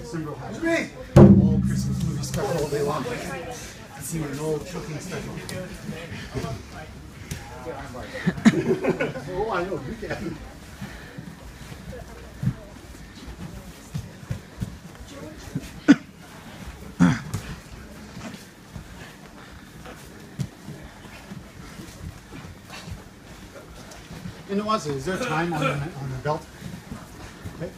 December will have all Christmas movie special all day long. It's seen an old cooking special. Oh, I know, you can. And is there time on the belt? Okay.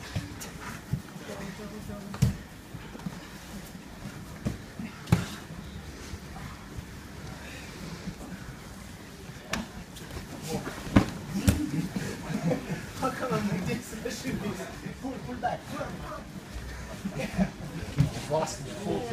How come I'm like this? Pull back. Lost the full.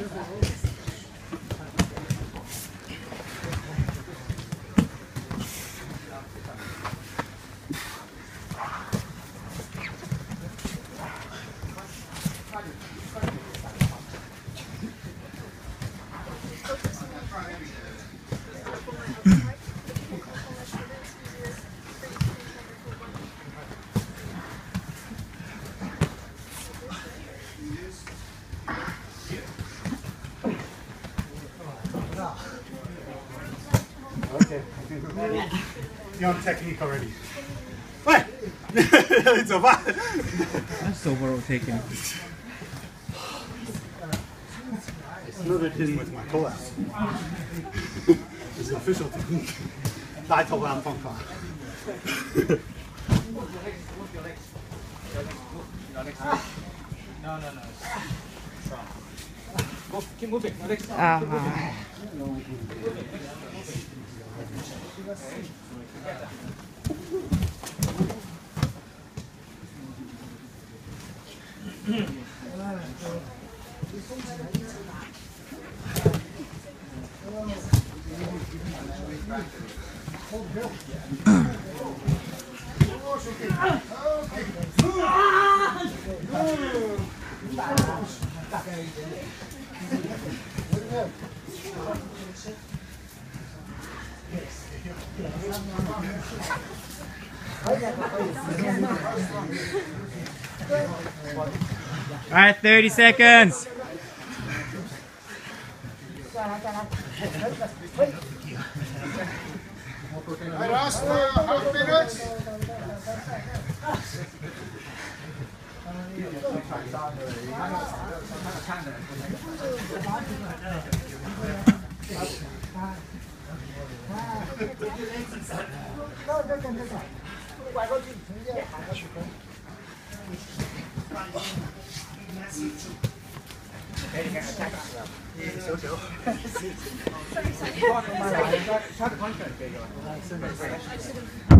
Okay. You're on technique already. What? It's a bad. That's so well taken. Snug it in with my collapse. It's an official technique. I told I'm funk on. No. Keep moving. All right, 30 seconds. I lost half minutes. Sorry.